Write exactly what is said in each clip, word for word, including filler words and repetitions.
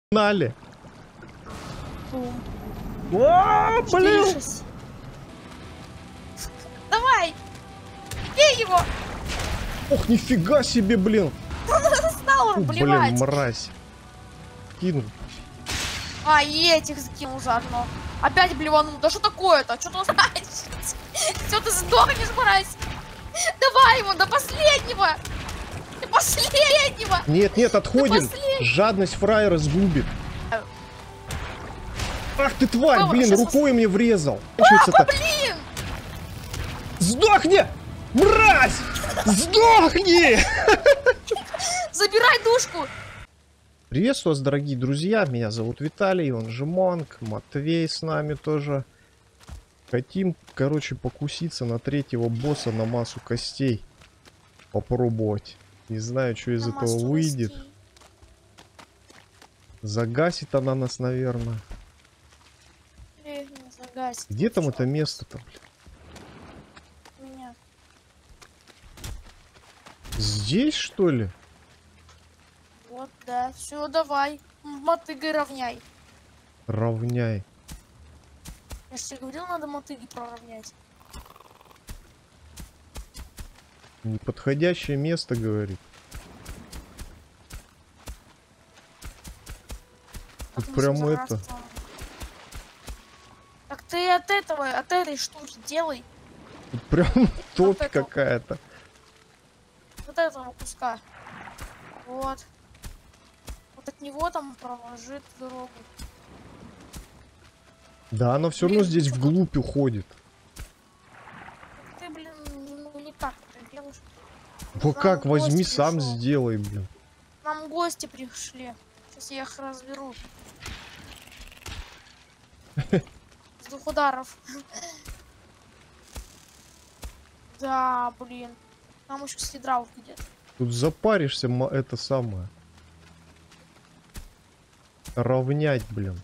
Погнали. Бум. О, блин. Давай! Бей его! Ох, нифига себе, блин. Стал он блевать. Блин, мразь. Кинул. А, и этих закинул заодно. Опять блеванул. Да что такое-то? Что ты Все, ты сдохнешь, мразь. Давай его до последнего. До последнего. Нет, нет, отходим. Жадность фраера сгубит. Ах ты тварь, Баба, блин, рукой вас... мне врезал. Папа, блин! Сдохни! Мразь! Сдохни! Забирай душку! Приветствую вас, дорогие друзья. Меня зовут Виталий, он же Монк. Матвей с нами тоже. Хотим, короче, покуситься на третьего босса на массу костей. Попробовать. Не знаю, что из на этого выйдет. Костей. Загасит она нас, наверное. Загасит. Где там это место-то, блин? Меня. Здесь, что ли? Вот, да. Все, давай. Мотыгой равняй. Равняй. Я же тебе говорил, надо мотыги проравнять. Неподходящее место, говорит. Тут прям это... Так ты от этого, от этой штуки делай. Тут прям топь какая-то. Вот этого куска. Вот. Вот от него там проложит дорогу. Да, оно все равно здесь вглубь уходит. Ты, блин, ну, не так это делаешь. Ну как, возьми сам сделай, блин. Нам гости пришли. Сейчас я их разберу. С двух ударов. Да, блин. Нам еще с гидравликой где-то. Тут запаришься, это самое. Равнять, блин.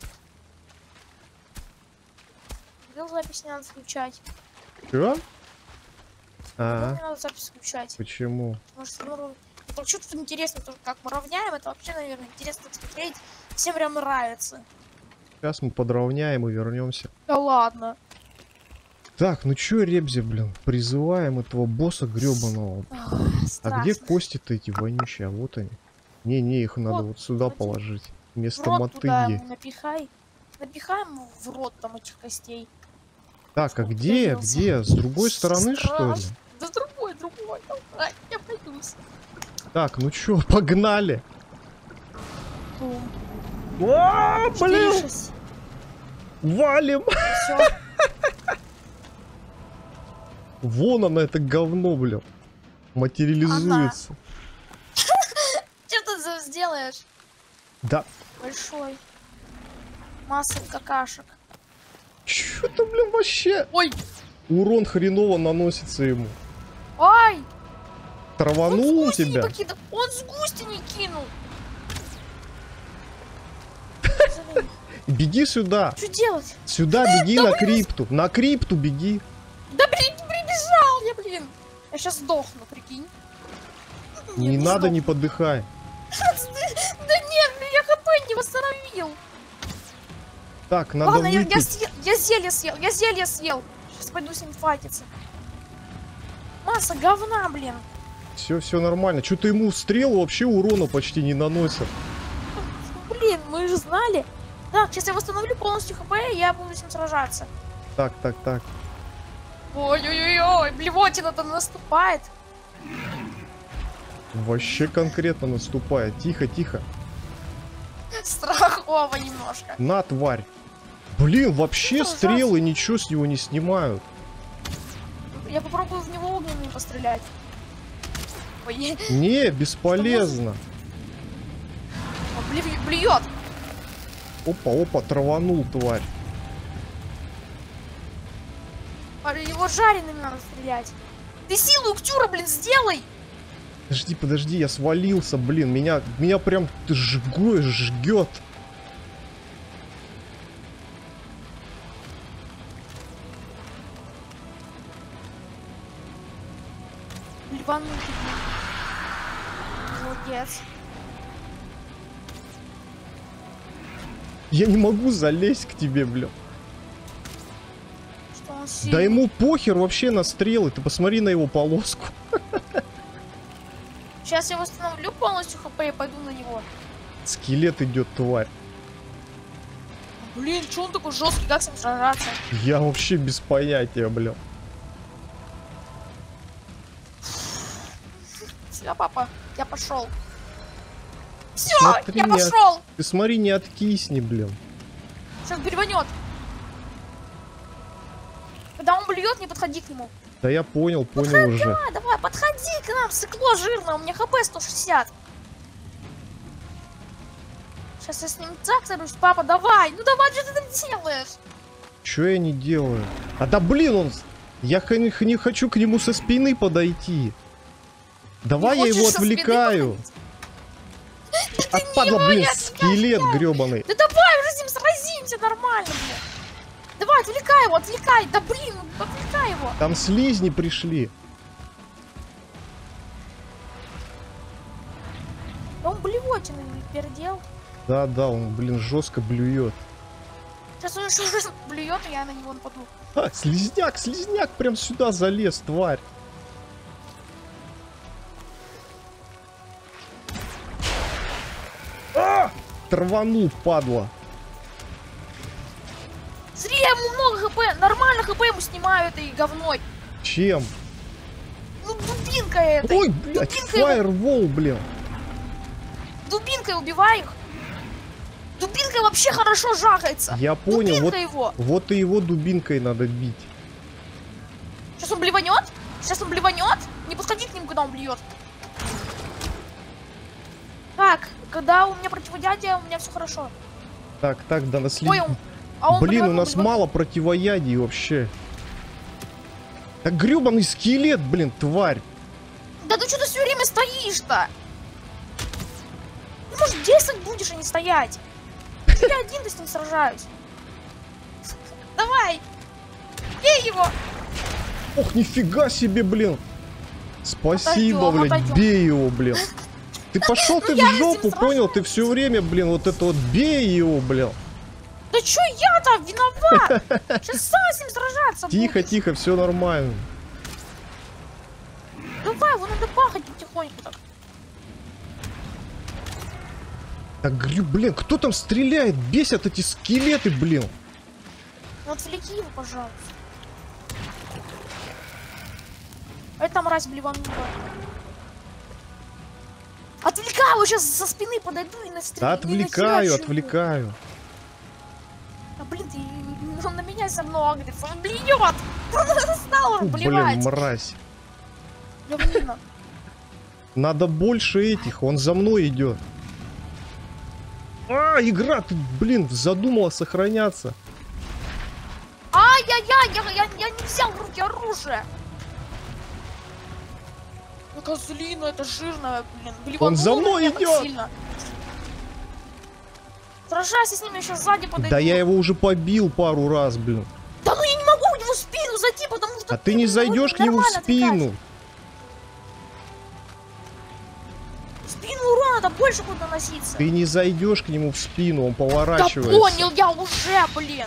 Видел, запись не надо включать. Чё? А, не надо запись включать. Почему? Может, ну, это что тут интересно, тоже как мы равняем, это вообще, наверное, интересно смотреть. Всем прям нравится. Сейчас мы подровняем и вернемся. Да ладно. Так, ну чё, Ребзи, блин, призываем этого босса гребаного. А где кости-то эти вонючие? А вот они. Не-не, их надо вот, вот сюда вот положить. Вместо мотыги. Напихай. Напихаем в рот там этих костей. Так, а где? Где? С другой стороны, что ли? Да с другой, другой. Давай, я пойдусь. Так, ну чё, погнали. О, блин! Валим! Вон она, это говно, блин. Материализуется. Что ты сделаешь? Да. Большой. Масса какашек. Чё-то, блин, вообще. Ой! Урон хреново наносится ему. Ой! Траванул он тебя? Покидал. Он с густени кинул. Беги сюда. Что делать? Сюда беги на крипту. На крипту беги. Да блин, прибежал я, блин. Я сейчас сдохну, прикинь. Не надо, не подыхай. Да нет, я хп не восстановил. Так, надо Ладно, я, выпить. я, я зелье съел, я зелье съел. Сейчас пойду с ним файтиться. Масса говна, блин. Все, все нормально. Что-то ему стрелы вообще урона почти не наносят. Блин, мы же знали. Так, сейчас я восстановлю полностью хп, и я буду с ним сражаться. Так, так, так. Ой-ой-ой, блевотина-то наступает. Вообще конкретно наступает. Тихо, тихо. Страхово немножко. На, тварь. Блин, вообще стрелы ничего с него не снимают. Я попробую в него огненным пострелять. Ой. Не, бесполезно. Блюет. Опа, опа, траванул, тварь. Его жареным надо стрелять. Ты силу Ктюра, блин, сделай! Подожди, подожди, я свалился, блин. Меня, меня прям жгой, жгет. Ливанутый. Молодец. Я не могу залезть к тебе, блин. Что он Да сильный. ему похер вообще на стрелы. Ты посмотри на его полоску. Сейчас я восстановлю полностью хп и пойду на него. Скелет идет, тварь. Блин, что он такой жесткий, как с ним сражаться? Я вообще без понятия, блин. Все, папа, я пошел. Все, Смотри, я не от- пошел. Ты смотри, не откисни, блин. Сейчас переванет. Когда он блюет, не подходи к нему. Да я понял, понял уже. А, давай, подходи к нам, сыкло жирное, у меня хп сто шестьдесят. Сейчас я с ним так сорвусь, папа, давай. Ну давай, что ты там делаешь? Чё я не делаю? А да блин, он... Я х- не, не хочу к нему со спины подойти. Давай Не я его хочешь со спины отвлекаю. Отпадла, его, блин, я скелет гребаный. Да давай уже с ним сразимся нормально, блин. Давай, отвлекай его, отвлекай. Да блин, отвлекай его. Там слизни пришли. Да он блевотиный пердел. Да, да, он, блин, жестко блюет. Сейчас он еще раз блюет, и я на него нападу. А, слизняк, слизняк прям сюда залез, тварь. А! Траванул, падла. Зри, я ему много хп, нормально хп ему снимаю этой говной. Чем? Ну, дубинка этой. Ой, блядь, Дубинкой его- фаервол, блин. Дубинкой убивай их. Дубинкой вообще хорошо жахается. Я понял, Дубинка вот, его. вот и его дубинкой надо бить. Сейчас он блеванет. Сейчас он блеванет. Не подходи к нему, когда он блюет. Так, когда у меня противодействие, у меня все хорошо. Так, так, да, на слиз- Ой, он, а он Блин, у блеванул, нас блеванул. мало противоядий вообще. Так гребаный скелет, блин, тварь. Да ты что ты все время стоишь-то? Ты, может, действовать будешь, а не стоять? Я один-то с ним сражаюсь. Давай! Бей его! Ох, нифига себе, блин. Спасибо, Отойдем, блядь, отойдем. бей его, блин. Ты пошел ты Ну, я в же с ним жопу, понял? Ты все время, блин, вот это вот бей его, блин. Да чё я-то виноват? Сейчас сам с ним сражаться Тихо, будешь. тихо, все нормально. Давай, его надо бахать потихоньку так. Так, грю- блин, кто там стреляет? Бесят эти скелеты, блин. Ну отвлеки его, пожалуйста. Это мразь блеванула. Отвлекай его, сейчас со спины подойду и настрелю. Да отвлекаю, отвлекаю. А блин, ты, он на меня со мной агрится, он блюет! Он стал Фу, блин, блевать. мразь. Говнина. Надо больше этих, он за мной идет. А, игра, ты, блин, задумала сохраняться. Ай-яй-яй, я, я, я не взял в руки оружие. Ну козлина, это жирная, блин. Блеванула Он за на мной меня так идет. сильно. Сражайся с ним, я сейчас сзади подойду. Да я его уже побил пару раз, блин. Да ну я не могу в него в спину зайти, потому что... А ты не зайдешь к нему в нормально спину. отвлекаешь. В спину урона надо больше будет наноситься. Ты не зайдешь к нему в спину, он Да поворачивается. понял я уже, блин.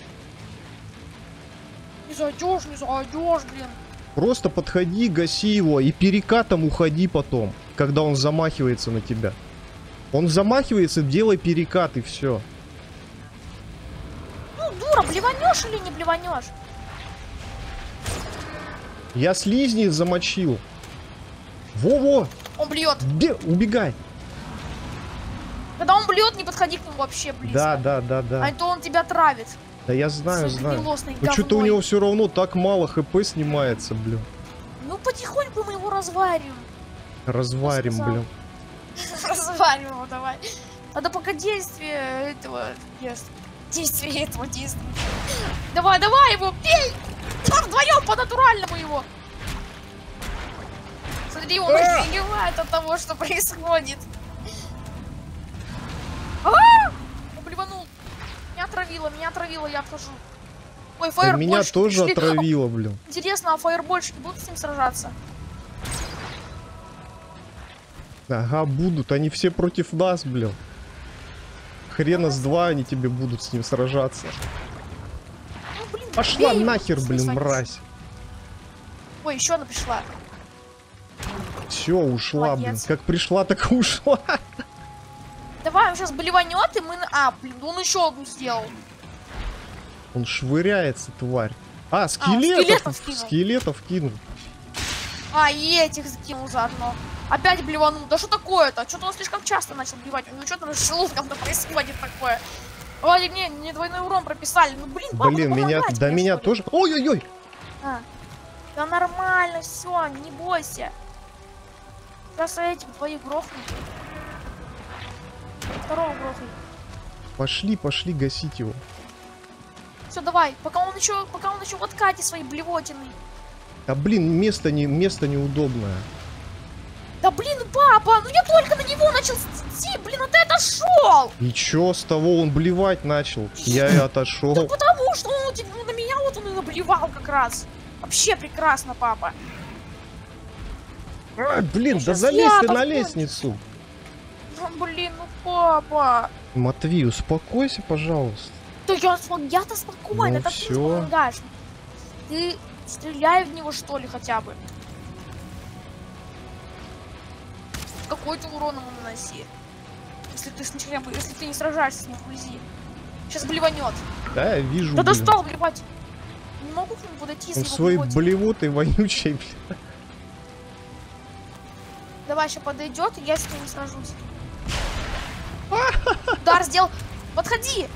Не зайдешь, не зайдешь, блин. Просто подходи, гаси его и перекатом уходи потом, когда он замахивается на тебя. Он замахивается, делай перекат и все. Ну, дура, блеванешь или не блеванешь? Я слизни замочил. Во-во! Он блюет. Где? Убегай! Когда он блюет, не подходи к нему вообще близко. Да, да, да, А да. то он тебя травит. Да я знаю, Своей знаю. гнилостной Ну что-то у говной. него все равно так мало хп снимается, блин. Ну потихоньку мы его разварим. Разварим, сказал. блин. Разварим его, давай. Надо пока действие этого есть. Действие этого действия. Давай, давай его, бей! Вдвоем по-натуральному его. Смотри, он А! офигевает от того, что происходит. А! Он блеванул. Меня отравило, меня отравило, я отхожу. Ой, Да фаербольщики меня тоже пришли. отравило, блин. Интересно, а фаербольщики будут с ним сражаться? Ага, будут. Они все против нас, блин. Хрена с два они тебе будут с ним сражаться. Ну, блин, Пошла бей его, нахер, блин, свалить. мразь. Ой, еще она пришла. Все, ушла, Молодец. блин. Как пришла, так и ушла. Давай, он сейчас болеванет, и мы... на- А, блин, он еще одну сделал. Он швыряется, тварь. А, он скелетов! скелетов кинул. Скелетов кинул. А, и этих закинул заодно. Опять блеванул. Да что такое-то? Что-то он слишком часто начал блевать. У него что-то с желудком-то происходит такое. Вроде мне не двойной урон прописали. Ну, блин, папа, Блин, ну, меня, помогать до мне, меня что ли? тоже... Ой-ой-ой! А. Да нормально, все, не бойся. Сейчас этих двоих грохну. Второго грохну. Пошли, пошли гасить его. Все, давай, пока он еще, пока он еще в откате своей блевотиной. А блин, место, не, место неудобное. Да блин, папа, ну я только на него начал идти, блин, а ты отошел. И чё с того, он блевать начал? Я и Да отошел. потому что он типа, на меня вот он и наблевал как раз. Вообще прекрасно, папа. А, блин, Ну, да щас залезь я ты на подскочу. лестницу. Ну блин, ну папа. Матвей, успокойся, пожалуйста. Да я, см- я-то спокойно, Ну это ты всё. помогаешь. Ты стреляй в него что ли хотя бы. Какой ты урон ему наноси? Если ты, с ничем- если ты не сражаешься с ним вблизи. Сейчас блеванет. Да, я вижу, Да блин. достал блевать. Не могу к нему подойти, если Он его своей блевотина. блевотой вонючей, блин. Давай, сейчас подойдет, и я с ним сражусь. Удар сделал. Подходи.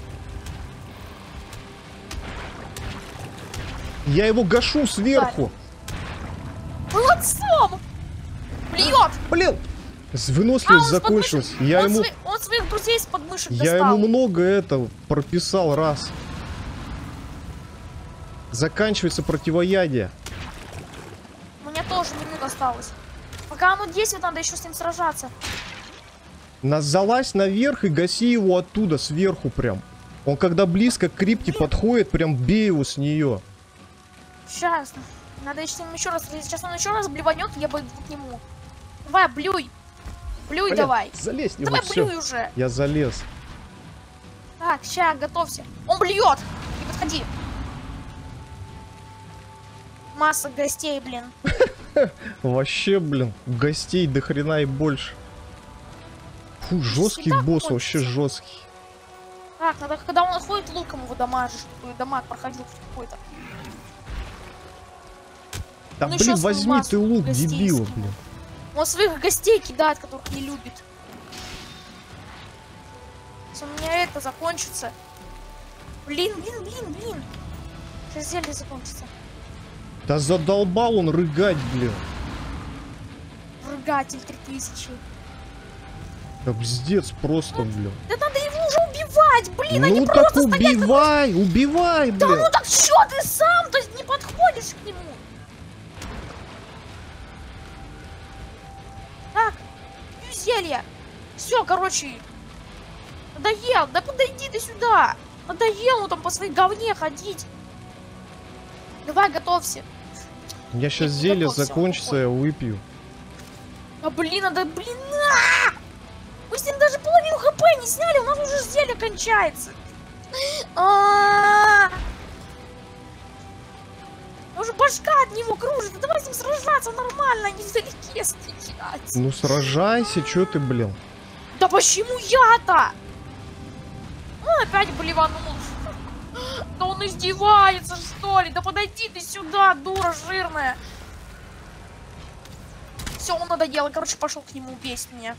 Я его гашу сверху. Молодцом. Блюет. Блин, А, выносливость он с закончилась. подмышек. Я он, ему, свои- он своих друзей с подмышек я достал. ему много это прописал раз. Заканчивается противоядие. У меня тоже минута осталась. Пока оно действует, надо еще с ним сражаться. На, залазь наверх и гаси его оттуда, сверху прям. Он когда близко к крипте подходит, прям бей его с нее. Сейчас. Надо с ним еще раз. Сейчас он еще раз блеванет, я пойду к нему. Давай, блюй. Блюй Блин, давай. залезь в него, Давай, всё. блюй уже. Я залез. Так, ща, готовься. Он блюет. Не подходи. Масса гостей, блин. Вообще, блин, гостей до хрена и больше. Фу, жесткий всегда босс, хочется. вообще жесткий. Так, надо, когда он отходит, луком его дамажишь, чтобы дамаг проходил какой-то. Да Ну, блин, щас возьми массу ты лук, гостей дебил, скину. блин. Он своих гостей кидает, которых не любит. Если у меня это закончится. Блин, блин, блин, блин. Сейчас зелье закончится. Да задолбал он рыгать, блин. Рыгатель три тысячи. Да бздец просто, блин. Да надо его уже убивать, блин, а не Ну так просто стоять. убивай, убивай, Да блин. ну так что ты сам, то есть не подходишь к нему? Так, пью зелье. Все, короче. Надоел, да подойди ты сюда. Надоел он там по своей говне ходить. Давай, готовься. У меня сейчас не зелье готовься, закончится, он я выпью. А блин, надо, блин, на! Мы с ним даже половину хп не сняли, у нас уже зелье кончается. А-а-а! Уже башка от него кружит. Да давай с ним сражаться нормально, а не вдалеке стоять. Ну сражайся, чё ты, блин. Да почему я-то? Он опять блеванул. Да он издевается, что ли? Да подойди ты сюда, дура жирная. Все, он надоело. Короче, пошел к нему, бесит меня.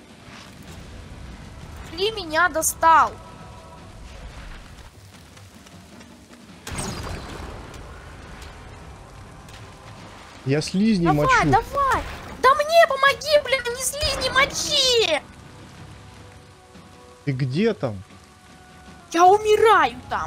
Ли меня достал. Я слизни Давай, мочу. давай. Да мне помоги, блин, не слизни мочи. Ты где там? Я умираю там.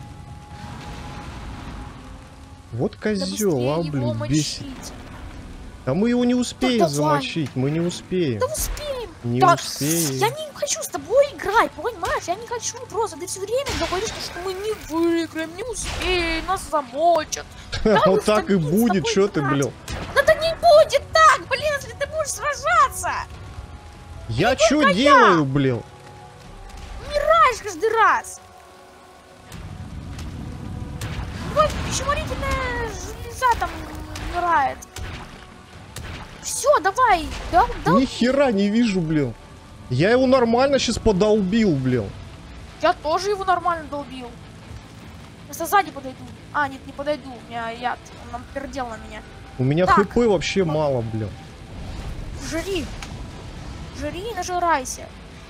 Вот Да козел, быстрее а, его блин, бесит. мочить. А мы его не успеем давай. замочить, мы не успеем. Да успеем. Не Да, успеем. я не хочу с тобой играть, понимаешь? Я не хочу просто. Ты все время говоришь, что мы не выиграем, не успеем, нас замочат. Вот так и успеем с будет, тобой чё ты, играть. блин. Да это не будет так, блин, если ты будешь сражаться. Я чё делаю, блин? Умирай каждый раз. Ой, пищеварительная железа там умирает. Все, давай. Да, да. Ни хера не вижу, блин. Я его нормально сейчас подолбил, блин. Я тоже его нормально долбил. Просто сзади подойду. А, нет, не подойду. У меня яд. Он нам пердел на меня. У меня Так. хп вообще мало, блин. Жри. Жри и нажирайся.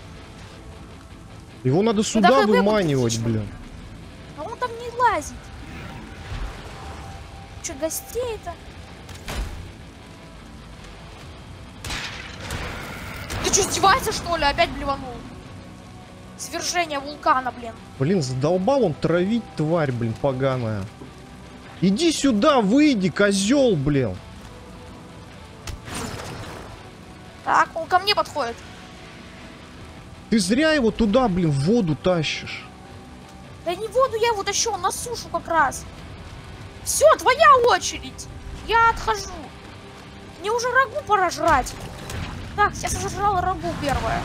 Его надо сюда хп будет выманивать, отлично. блин. А он там не лазит. Че, гостей-то? Ты что, издеваешься, что ли? Опять блеванул. Свержение вулкана, блин. Блин, задолбал он травить, тварь, блин, поганая. Иди сюда, выйди, козел, блин. Так, он ко мне подходит. Ты зря его туда, блин, в воду тащишь. Да не воду я его тащу, он на сушу как раз. Все, твоя очередь. Я отхожу. Мне уже рагу пора жрать. Так, сейчас я сожрала рагу первое.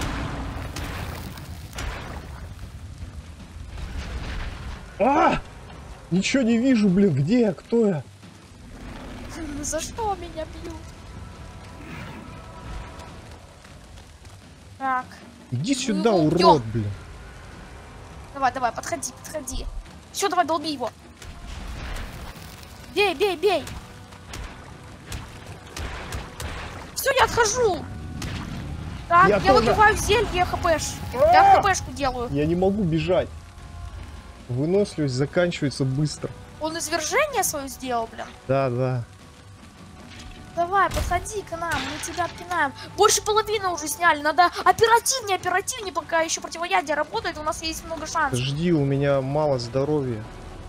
А! Ничего не вижу, блин, где я, кто я? За что меня бьют? Так. Иди сюда, его урод, убьем. блин. Давай, давай, подходи, подходи. Все, давай, долби его. Бей, бей, бей. Все, я отхожу. Так, Я я, тоже. выпиваю зелье хпш. Я хпшку делаю. Я не могу бежать. Выносливость заканчивается быстро. Он извержение свое сделал, блин. Да, да. Давай, подходи к нам, мы тебя пинаем. Больше половины уже сняли. Надо оперативнее, оперативнее, пока еще противоядие работает. У нас есть много шансов. Жди, у меня мало здоровья.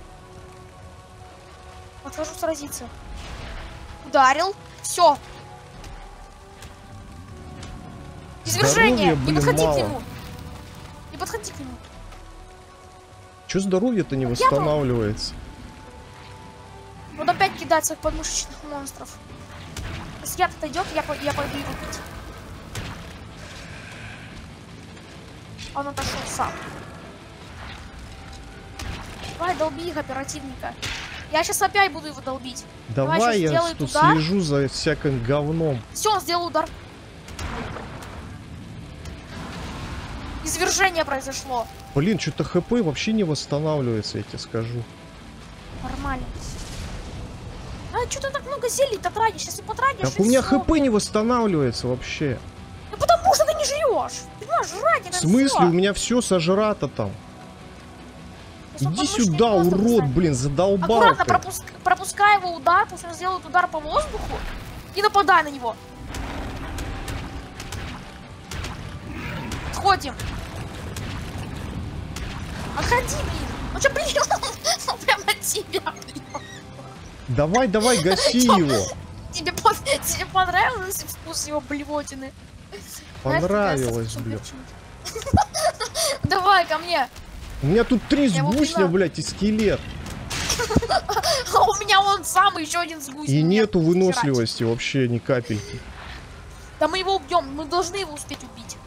Подхожу сразиться. Ударил. Все. Извержение. Здоровья, Не блин, подходи мало. к нему. Не подходи к нему. Че здоровье-то не Я восстанавливается? Вот опять кидать своих подмышечных монстров. Если яд отойдет, я, по я пойду его пить. Он отошел сам. Давай, долби их, оперативника. Я сейчас опять буду его долбить. Давай, Давай, щас я сделает тут удар. слежу за всяким говном. Все, он сделал удар. Извержение произошло. Блин, что-то хп вообще не восстанавливается, я тебе скажу. Нормально. А что ты так много зелий-то тратишь? Если потратишь... Так и у меня всё. хп не восстанавливается вообще. Ну потому что ты не жрешь. Ты можешь жрать, это В смысле? всё. У меня все сожрато там. Если он Иди подмышечный сюда, монстр урод, достанет. блин, задолбал Аккуратно ты. пропуск... пропускай его удар, пусть он сделает удар по воздуху и нападай на него. Отходим. Отходи, блин. Ну что, блин, он прямо от тебя, блин. Давай, давай, гаси его. Тебе, по... Тебе понравился вкус его блевотины? Понравилось, блин. Давай ко мне. У меня тут три Я его сгусня, пинаю. блядь, и скелет. А у меня он сам, еще один сгусь. И Нет, нету херать. выносливости вообще ни капельки. Да мы его убьем, мы должны его успеть убить.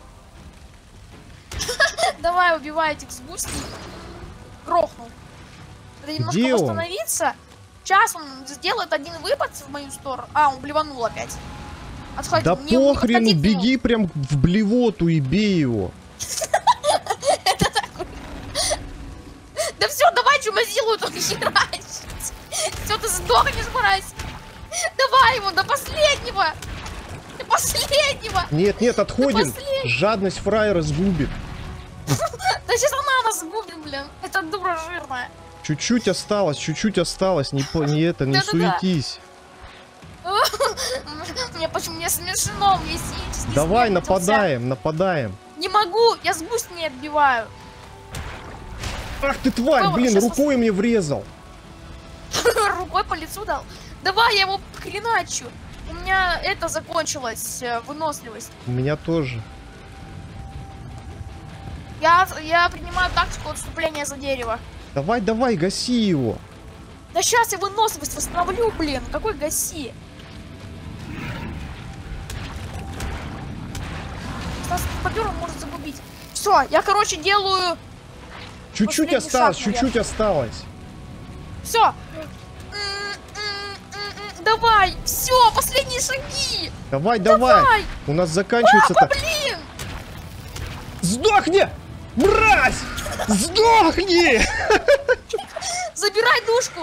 Давай, убивай этих сгустей. Грохнул. Надо немножко Где он? восстановиться. Сейчас он сделает один выпад в мою сторону. А, он блеванул опять. Отходи. Да не- не похрен, подходи к нему. беги прям в блевоту и бей его. Да все, давай, чумазилу тут херачить. Все, ты сдохнешь, мразь. Давай его до последнего. До последнего. Нет, нет, отходим. последний. Жадность фраера сгубит. Да сейчас она нас сгубит, блин. Это дура жирная. Чуть-чуть осталось, чуть-чуть осталось. Не, по- не это, не Да-да-да. суетись. Мне почему мне смешно, мне синический Давай, смех начался. нападаем, нападаем. Не могу, я сгусь не отбиваю. Ах ты тварь, Мама, блин, щас рукой мне врезал. Рукой по лицу дал. Давай, я его хреначу. У меня это закончилось, э, выносливость. У меня тоже. Я, я принимаю тактику отступления за дерево. Давай, давай, гаси его. Да сейчас я выносливость восстановлю, блин. Какой гаси? Стас Бобер может загубить. Все, я, короче, делаю Чуть-чуть осталось, чуть-чуть осталось. Все. Давай, все, последние шаги. Давай, давай. давай. У нас заканчивается. Папа, блин. Сдохни! Мразь! Сдохни! Забирай душку.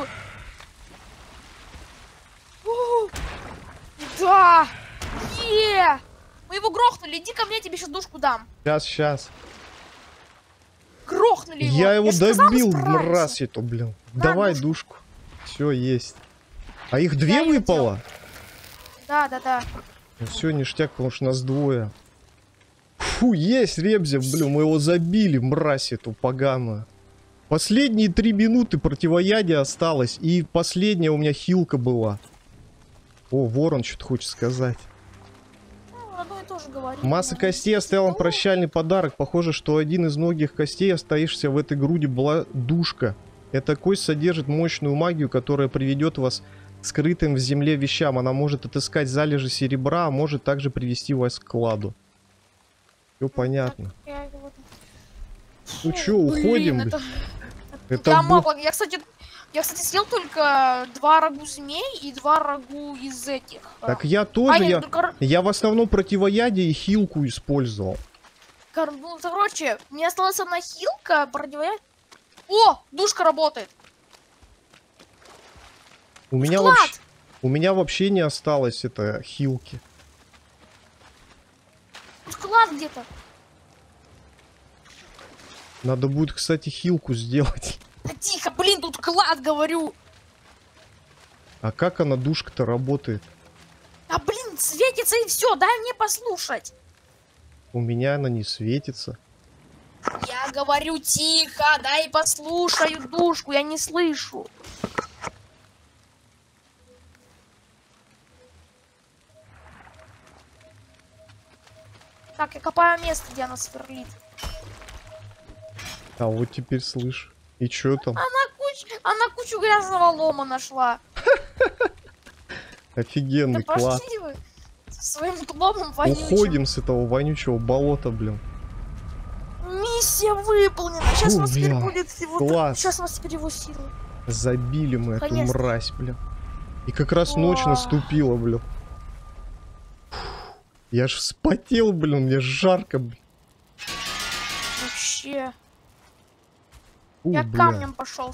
Да. Е. Мы его грохнули. Иди ко мне, я тебе сейчас душку дам. Сейчас, сейчас. Грохнули его. Я его я добил, мразь это, блин. На, Давай душку. душку. Все, есть. А их две я выпало? Да, да, да. Ну все, ништяк, потому что нас двое. Фу, есть Ребзя, блин, мы его забили, мразь эту поганую. Последние три минуты противоядия осталось. И последняя у меня хилка была. О, ворон что-то хочет сказать. Масса костей оставила прощальный подарок. Похоже, что один из многих костей, остающихся в этой груди, была душка. Эта кость содержит мощную магию, которая приведет вас к скрытым в земле вещам. Она может отыскать залежи серебра, а может также привести вас к кладу. Все понятно. Ну что, уходим? Это... это я, бу... могла... я, кстати, я, кстати, съел только два рагу змей и два рагу из этих. Так я тоже, а, я... Нет, кор... я в основном противоядие и хилку использовал. Кор... Ну, короче, у меня осталась одна хилка, противоядие. О, душка работает. У меня, вообще... у меня вообще не осталось это хилки. Склад где-то. Надо будет, кстати, хилку сделать. Да тихо, блин, тут клад, говорю. А как она, душка-то, работает? А блин, светится и все, дай мне послушать. У меня она не светится. Я говорю тихо, дай послушаю душку, я не слышу. Так, я копаю место, где она сверлит. А вот теперь слышь. И чё там? Она кучу, она кучу грязного лома нашла. Офигенный да класс. Пошли вы своим ломом вонючим. Уходим с этого вонючего болота, блин. Миссия выполнена. Сейчас Фу, у нас теперь бля. будет его. Класс. Сейчас у нас теперь его сила. Забили мы Конечно. эту мразь, блин. И как раз О. ночь наступила, блин. Я ж вспотел, блин, мне жарко, блин. Вообще. Фу, Я бля. камнем пошел.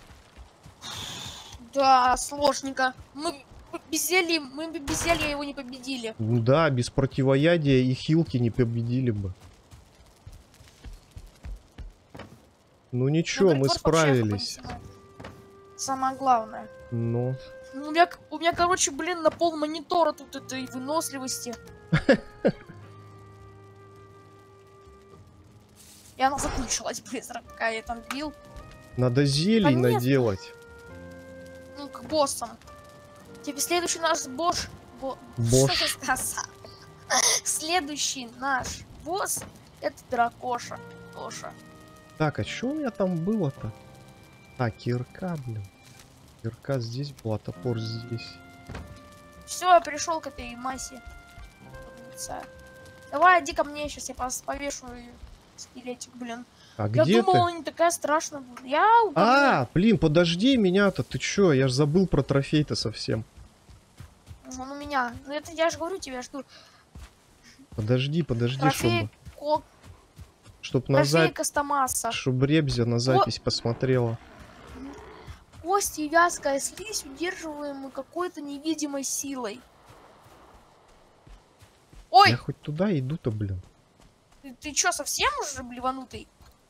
Да, сложненько. Мы без зелья, мы без зелья его не победили. Ну да, без противоядия и хилки не победили бы. Ну ничего, Ну, мы вот справились. Самое главное. Ну. У меня, у меня, короче, блин, на пол монитора тут этой выносливости. И она закончилась быстро, пока я там бил. Надо зелий наделать. Ну, к боссам. Тебе следующий наш босс... Бо... Бош. Следующий наш босс — это дракоша. Тоша. Так, а что у меня там было-то? А, кирка, блин. Кирка здесь была, топор здесь. Все, я пришел к этой массе. Давай, иди ко мне, сейчас я повешу скелетик, блин. А я где думала, ты? не такая страшная будет. Я А, блин, подожди меня-то, ты чё? Я ж забыл про трофей-то совсем. Он у меня. Ну это я же говорю тебе, я жду. Подожди, подожди, Трофей, чтобы... ко... Чтоб на Трофей запись... Костомаса. Чтоб Ребзя на запись О... посмотрела. Кости и вязкая слизь, удерживаемые какой-то невидимой силой. Ой! Я хоть туда иду-то, блин. Ты, ты чё, совсем уже блеванутый?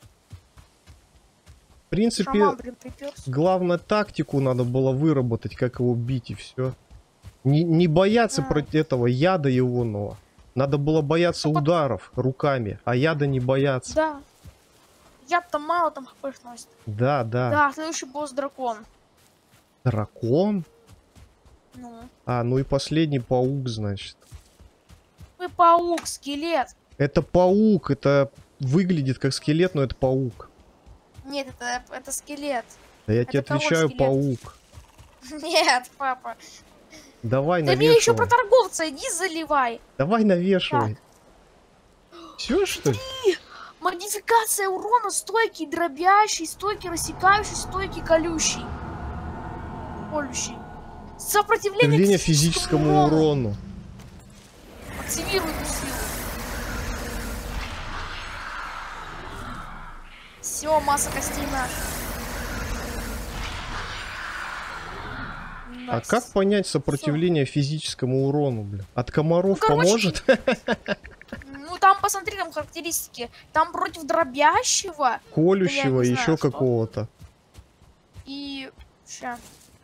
В принципе, Шаман, блин, приперся. главное тактику надо было выработать, как его бить и все. Не, не бояться А. против этого яда егоного. Надо было бояться Ну, ударов руками, а яда не бояться. Да. Я-то мало там хп сносит. Да, да. Да, следующий босс дракон. Дракон? Ну. А, ну и последний паук, значит. Вы паук, скелет. Это паук, это выглядит как скелет, но это паук. Нет, это, это скелет. Да я Это тебе кого отвечаю, скелет? паук. Нет, папа. Давай Да мне еще про навешивай. торговца, иди заливай. Давай навешивай. Все, что ли? Модификация урона, стойкий, дробящий, стойкий, рассекающий, стойкий, колющий. Колющий. Сопротивление, Сопротивление физическому урону. Активируй эту силу. Все, масса костей наша. А как понять сопротивление Всё. физическому урону, блин? От комаров ну, короче, поможет? Ну там посмотри, там характеристики. Там против дробящего, колющего и еще какого-то. И ща.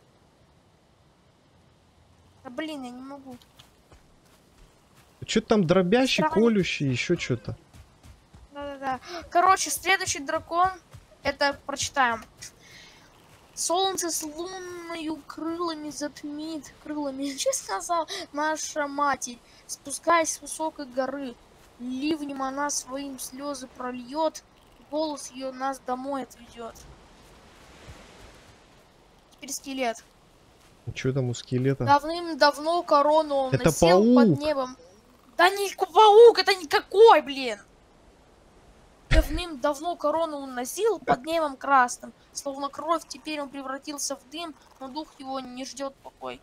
Да блин, я не могу. Что-то там дробящий, Странно. колющий, еще что-то. Да-да-да. Короче, следующий дракон, это прочитаем. Солнце с лунною крылами затмит, крылами, что сказал наша матерь, спускаясь с высокой горы, ливнем она своим слезы прольет, голос ее нас домой отведет. Теперь скелет. Что там у скелета? Давным-давно корону он это носил паук. под небом. Да не паук, это никакой, блин. Давным-давно корону он носил под небом красным. Словно кровь, теперь он превратился в дым, но дух его не ждет покой.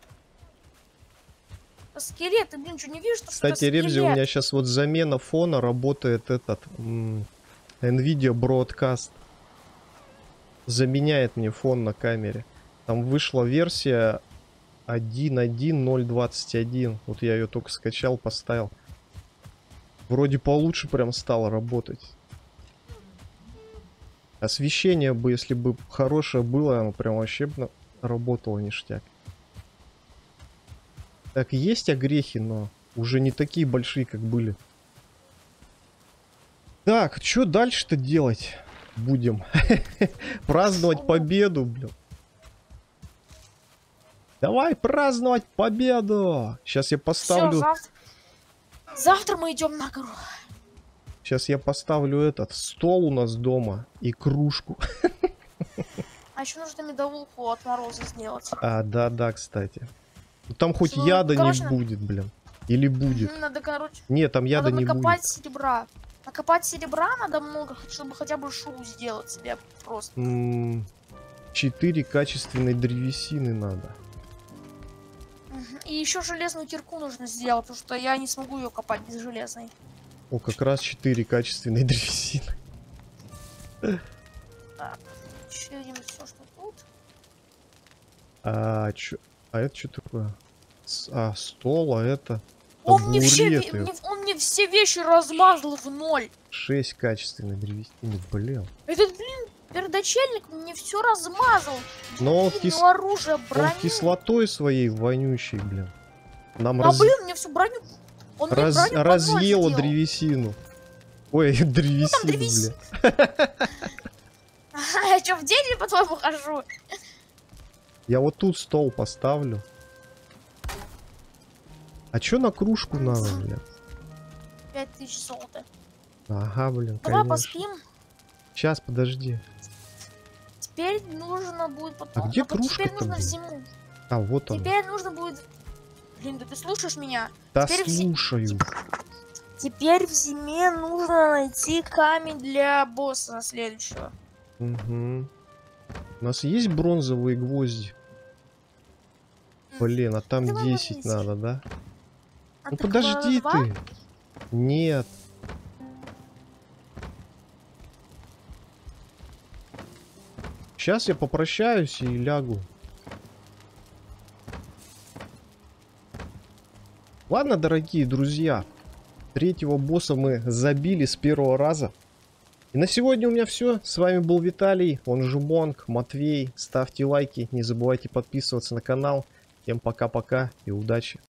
А скелет, ты, блин, что не видишь, что Кстати, Ребзи, у меня сейчас вот замена фона, работает этот м NVIDIA Broadcast. Заменяет мне фон на камере. Там вышла версия один точка один ноль двадцать один. Вот я ее только скачал, поставил. Вроде получше прям стало работать. Освещение бы, если бы хорошее было, оно прям вообще работало ништяк. Так, есть огрехи, но уже не такие большие, как были. Так, что дальше-то делать будем? Праздновать победу, блин. Давай праздновать победу! Сейчас я поставлю... Всё, завтра... завтра мы идем на гору. Сейчас я поставлю этот стол у нас дома и кружку. А еще нужно медовуху от мороза сделать. А, да-да, кстати. Там хоть ну, яда короче, не будет, блин. Или будет. Надо, короче... Нет, там яда надо не будет. накопать серебра. Накопать серебра надо много, чтобы хотя бы шоу сделать себе просто. М-м, четыре качественной древесины надо. И еще железную кирку нужно сделать, потому что я не смогу ее копать без железной. О, как раз четыре качественной древесины. Так, черим все, что тут. А, чё? А это что такое? С а, стол, а это... Он мне, все, табуреты. мне, он мне все вещи размазал в ноль. шесть качественной древесины, блин. Этот, блин, пердочельник мне все размазал. Но он, Блин, кис... ну, оружие, броню. он кислотой своей вонючей, блин. Нам А, раз... блин, мне всю броню... Он раз... мне броню разъела сделал. древесину. Ой, древесину, Ну, древес... блин. Я что, в дереве, по-твоему, хожу? Я вот тут стол поставлю. А чё на кружку надо, блин? Пять тысяч золота. Ага, блин, Давай конечно. поспим. Сейчас, подожди. Теперь нужно будет потом... А где вот кружка-то, теперь нужно в блин? зиму. А, вот он. Теперь нужно будет... Блин, да ты слушаешь меня? Да теперь в зи- слушаю. Теперь в зиме нужно найти камень для босса следующего. Угу. У нас есть бронзовые гвозди? Блин, а там Давай десять возьмись. надо, да? А Ну так, подожди а, два? ты. Нет. Сейчас я попрощаюсь и лягу. Ладно, дорогие друзья. Третьего босса мы забили с первого раза. И на сегодня у меня все. С вами был Виталий, он же Монк, Матвей. Ставьте лайки, не забывайте подписываться на канал. Всем пока-пока и удачи.